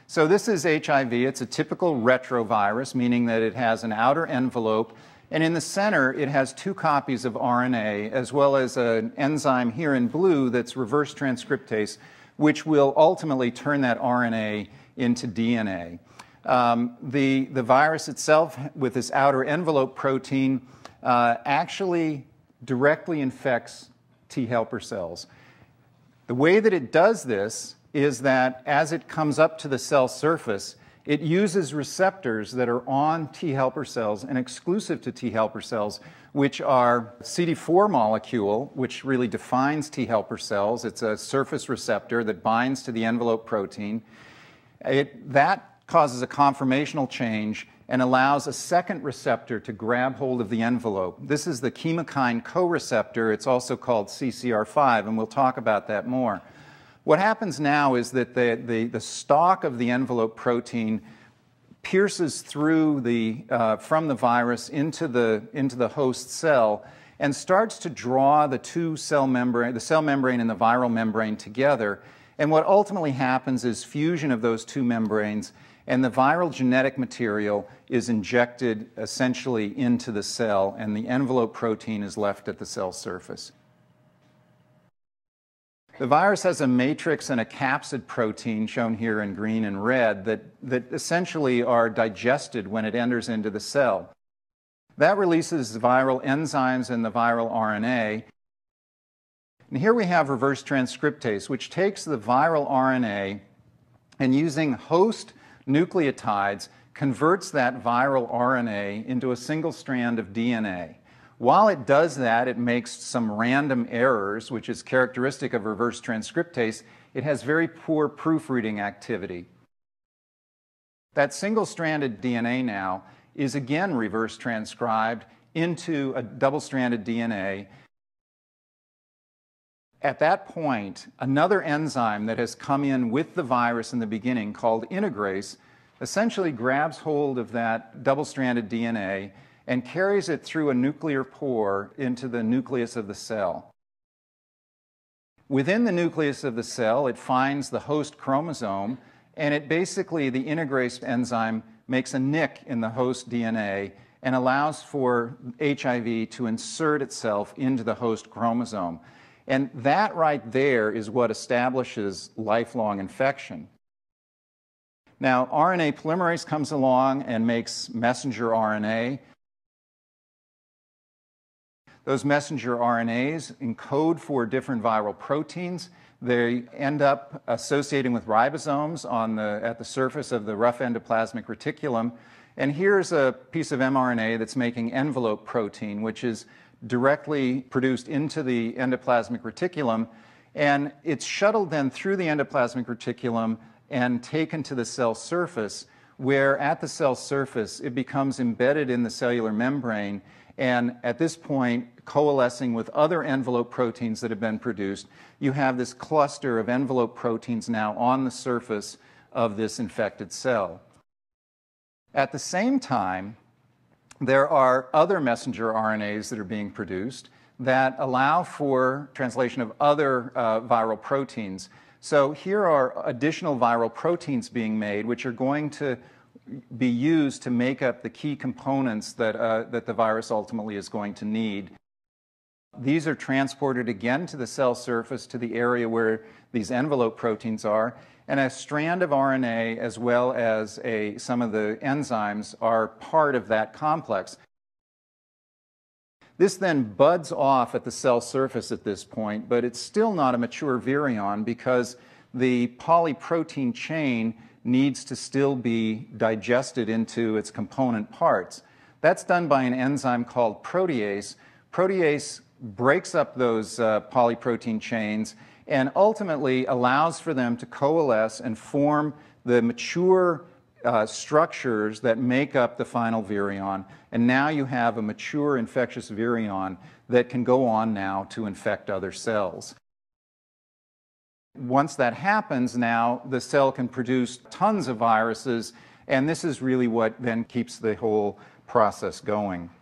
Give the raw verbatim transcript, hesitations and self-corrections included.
So this is H I V. It's a typical retrovirus, meaning that it has an outer envelope, and in the center it has two copies of R N A, as well as an enzyme here in blue that's reverse transcriptase, which will ultimately turn that R N A into D N A. Um, the, the virus itself, with this outer envelope protein, uh, actually directly infects T helper cells. The way that it does this is that as it comes up to the cell surface, it uses receptors that are on T helper cells and exclusive to T helper cells, which are C D four molecule, which really defines T helper cells. It's a surface receptor that binds to the envelope protein. It, that causes a conformational change and allows a second receptor to grab hold of the envelope. This is the chemokine co-receptor. It's also called C C R five, and we'll talk about that more. What happens now is that the, the, the stalk of the envelope protein pierces through the, uh, from the virus into the, into the host cell and starts to draw the two cell membrane, the cell membrane and the viral membrane together. And what ultimately happens is fusion of those two membranes, and the viral genetic material is injected essentially into the cell, and the envelope protein is left at the cell surface. The virus has a matrix and a capsid protein, shown here in green and red, that, that essentially are digested when it enters into the cell. That releases viral enzymes and the viral R N A. And here we have reverse transcriptase, which takes the viral R N A and, using host nucleotides, converts that viral R N A into a single strand of D N A. While it does that, it makes some random errors, which is characteristic of reverse transcriptase. It has very poor proofreading activity. That single-stranded D N A now is again reverse transcribed into a double-stranded D N A. At that point, another enzyme that has come in with the virus in the beginning, called integrase, essentially grabs hold of that double-stranded D N A and carries it through a nuclear pore into the nucleus of the cell. Within the nucleus of the cell, it finds the host chromosome, and it basically, the integrase enzyme, makes a nick in the host D N A and allows for H I V to insert itself into the host chromosome. And that right there is what establishes lifelong infection. Now, R N A polymerase comes along and makes messenger R N A. Those messenger R N As encode for different viral proteins. They end up associating with ribosomes on the, at the surface of the rough endoplasmic reticulum. And here's a piece of mRNA that's making envelope protein, which is directly produced into the endoplasmic reticulum. And it's shuttled then through the endoplasmic reticulum and taken to the cell surface, where at the cell surface it becomes embedded in the cellular membrane, and at this point coalescing with other envelope proteins that have been produced. You have this cluster of envelope proteins now on the surface of this infected cell. At the same time, there are other messenger R N As that are being produced that allow for translation of other uh, viral proteins. So here are additional viral proteins being made, which are going to be used to make up the key components that, uh, that the virus ultimately is going to need. These are transported again to the cell surface, to the area where these envelope proteins are, and a strand of R N A as well as a, some of the enzymes are part of that complex. This then buds off at the cell surface at this point, but it's still not a mature virion because the polyprotein chain needs to still be digested into its component parts. That's done by an enzyme called protease. Protease breaks up those uh, polyprotein chains and ultimately allows for them to coalesce and form the mature uh, structures that make up the final virion. And now you have a mature infectious virion that can go on now to infect other cells. Once that happens, now the cell can produce tons of viruses, and this is really what then keeps the whole process going.